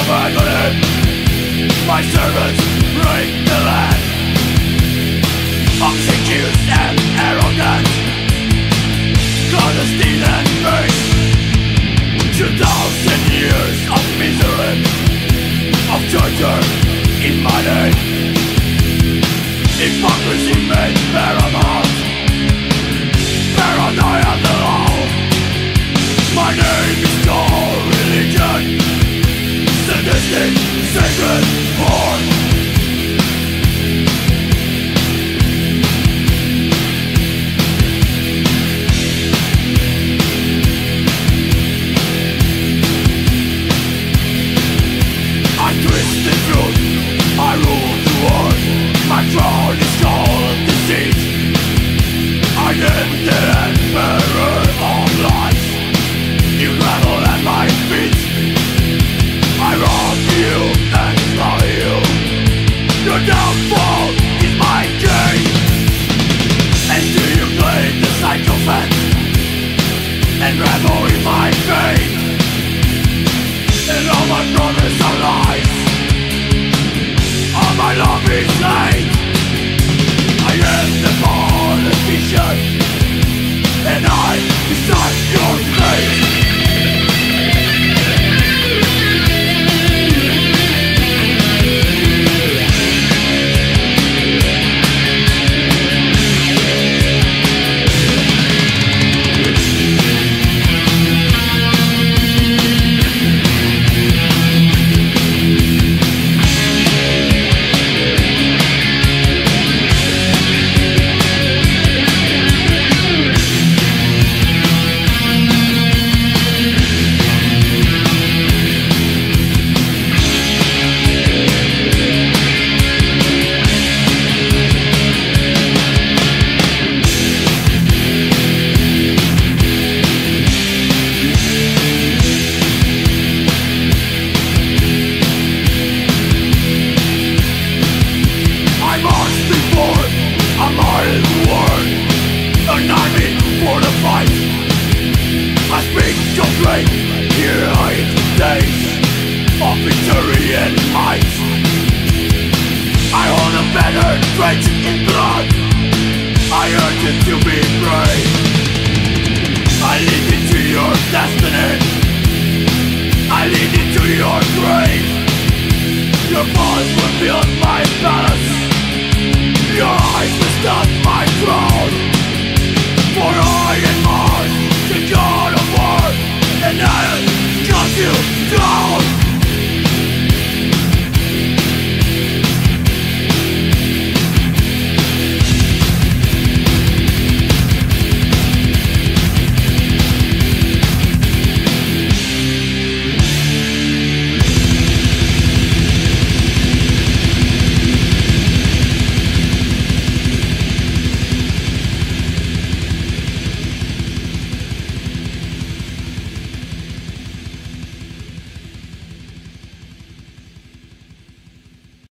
abandon him. My servants break the land. Obsequious and arrogant, clandestine and base. 2,000 years of misery, of torture in my name. Hypocrisy made paramount, paranoia the law. My name is no religion, sadistic, sacred born. I rule the world, my crown is called deceit. I am the emperor of lies. You gravel at my feet. I rob you and follow you. Your downfall is my gain. And do you play the psychopath and revel in my pain? And all my promise are lies. All my love is late. I am the politician, and I decide your fate. Your eyes will stop my cry.